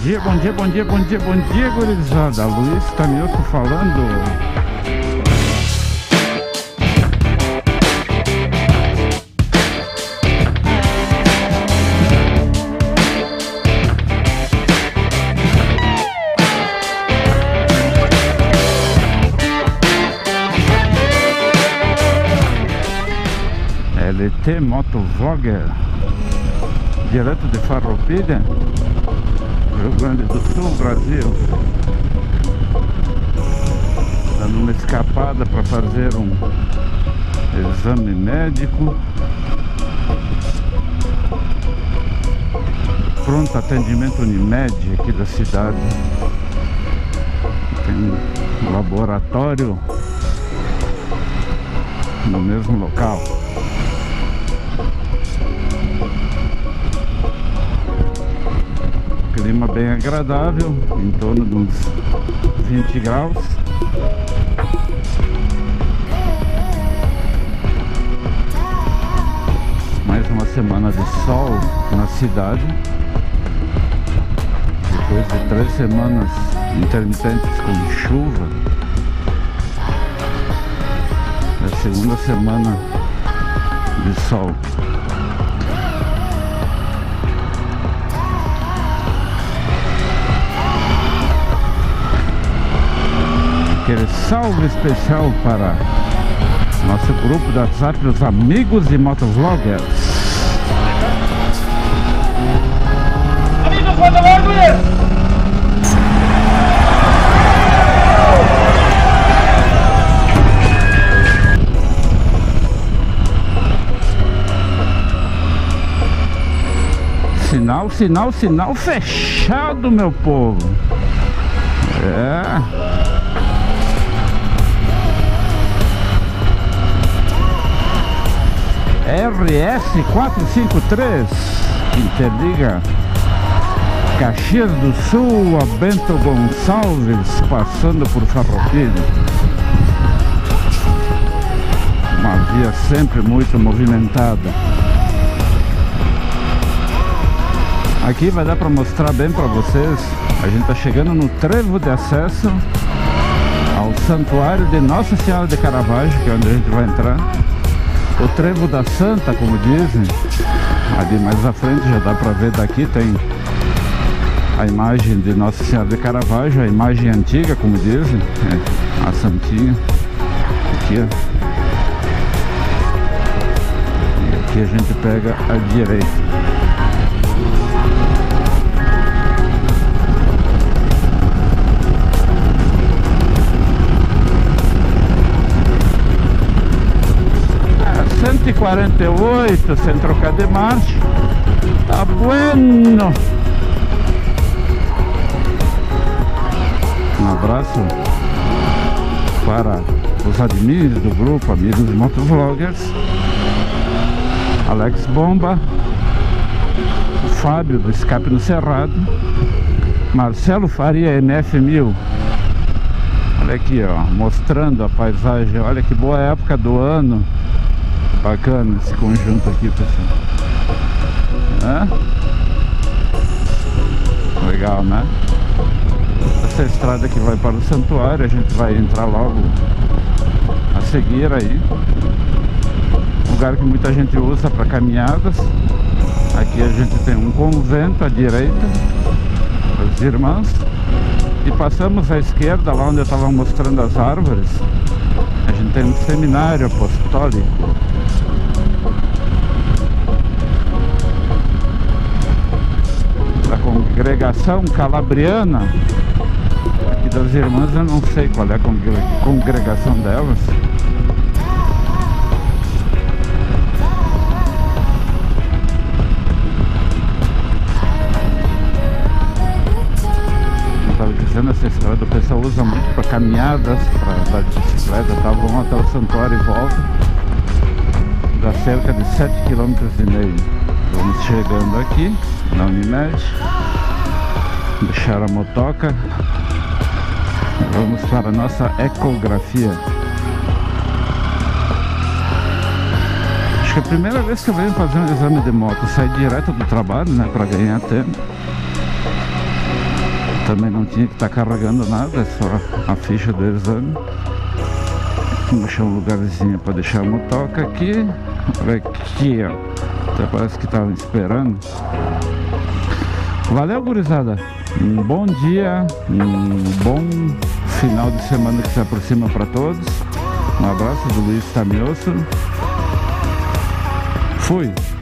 dia, bom dia, bom dia, bom dia, bom dia, gurizada. Luiz Tamioso falando. LT Motovlogger, direto de Farroupilha, Rio Grande do Sul, Brasil, dando uma escapada para fazer um exame médico. Pronto atendimento Unimed aqui da cidade. Tem um laboratório no mesmo local. Clima bem agradável, em torno de uns 20 graus. Mais uma semana de sol na cidade, depois de 3 semanas intermitentes com chuva. É a segunda semana de sol. Aquele salve especial para nosso grupo do WhatsApp, os amigos de motovloggers. Amigos motovloggers! Sinal, sinal, sinal fechado, meu povo. É. RS 453 interliga Caxias do Sul a Bento Gonçalves, passando por Farroupilha. Uma via sempre muito movimentada. Aqui vai dar para mostrar bem para vocês. A gente está chegando no trevo de acesso ao Santuário de Nossa Senhora de Caravaggio, que é onde a gente vai entrar. O Trevo da Santa, como dizem. Ali mais à frente já dá para ver daqui, tem a imagem de Nossa Senhora de Caravaggio, a imagem antiga, como dizem, a Santinha. Aqui, ó. E aqui a gente pega a direita. É 148, sem trocar de marcha. Tá bueno. Um abraço para os admins do grupo Amigos de Motovloggers, Alex Bomba, o Fábio do Escape no Cerrado, Marcelo Faria NF1000. Olha aqui, ó, mostrando a paisagem. Olha que boa época do ano. Bacana esse conjunto aqui, pessoal. Legal, né? Essa estrada que vai para o santuário, a gente vai entrar logo a seguir aí. Lugar que muita gente usa para caminhadas. Aqui a gente tem um convento à direita, as irmãs. E passamos à esquerda, lá onde eu estava mostrando as árvores. A gente tem um seminário apostólico. Da congregação calabriana aqui das irmãs. Eu não sei qual é a congregação delas. Eu estava dizendo, essa estrada o pessoal usa muito para caminhadas, para andar de bicicleta, tá? Vão até o santuário e voltam. Dá cerca de 7,5 km. Vamos chegando aqui na Unimed, deixar a motoca. Vamos para a nossa ecografia. Acho que é a primeira vez que eu venho fazer um exame de moto. Sair direto do trabalho, né, para ganhar tempo. Também não tinha que estar carregando nada, é só a ficha do exame. Vou deixar um lugarzinho para deixar a motoca aqui. Olha aqui, ó. Até parece que estavam esperando. Valeu, gurizada. Um bom dia, um bom final de semana que se aproxima para todos. Um abraço do Luiz Tamioso. Fui.